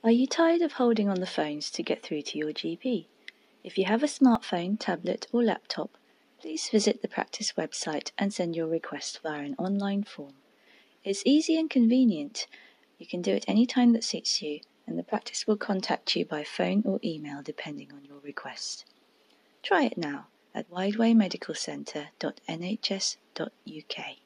Are you tired of holding on the phones to get through to your GP? If you have a smartphone, tablet, or laptop, please visit the practice website and send your request via an online form. It's easy and convenient. You can do it any time that suits you, and the practice will contact you by phone or email depending on your request. Try it now at widewaymedicalcentre.nhs.uk.